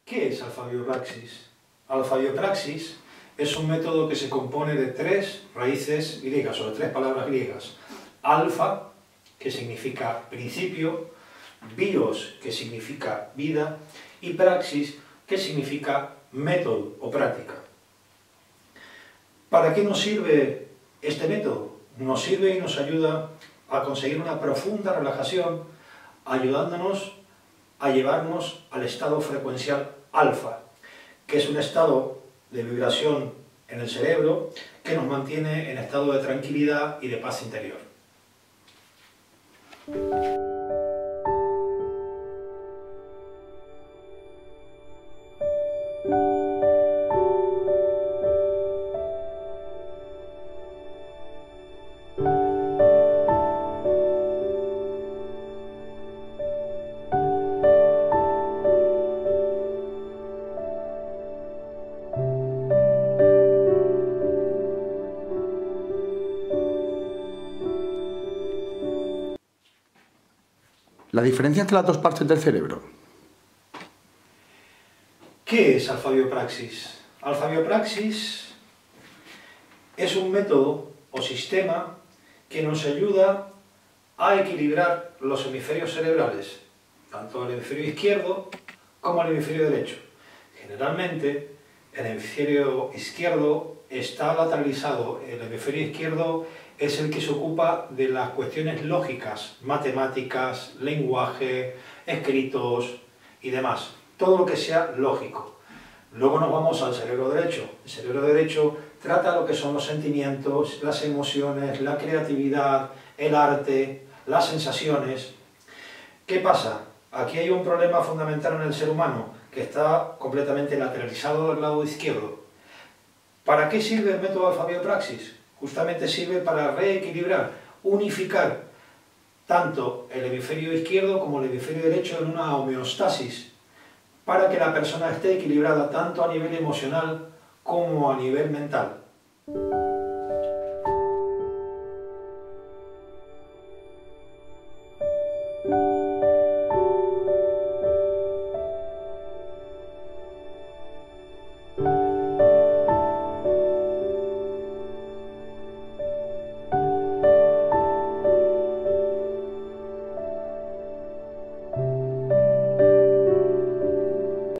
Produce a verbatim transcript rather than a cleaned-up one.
¿Qué es alfabiopraxis? Alfabiopraxis es un método que se compone de tres raíces griegas, o de tres palabras griegas. Alfa, que significa principio, bios, que significa vida, y praxis, que significa método o práctica. ¿Para qué nos sirve este método? Nos sirve y nos ayuda a conseguir una profunda relajación, ayudándonos a llevarnos al estado frecuencial alfa, que es un estado de vibración en el cerebro que nos mantiene en estado de tranquilidad y de paz interior. La diferencia entre las dos partes del cerebro. ¿Qué es alfabiopraxis? Alfabiopraxis es un método o sistema que nos ayuda a equilibrar los hemisferios cerebrales, tanto el hemisferio izquierdo como el hemisferio derecho. Generalmente, el hemisferio izquierdo está lateralizado. El hemisferio izquierdo es el que se ocupa de las cuestiones lógicas, matemáticas, lenguaje, escritos y demás. Todo lo que sea lógico. Luego nos vamos al cerebro derecho. El cerebro derecho trata lo que son los sentimientos, las emociones, la creatividad, el arte, las sensaciones. ¿Qué pasa? Aquí hay un problema fundamental en el ser humano, que está completamente lateralizado del lado izquierdo. ¿Para qué sirve el método alfabiopraxis? Justamente sirve para reequilibrar, unificar tanto el hemisferio izquierdo como el hemisferio derecho en una homeostasis, para que la persona esté equilibrada tanto a nivel emocional como a nivel mental.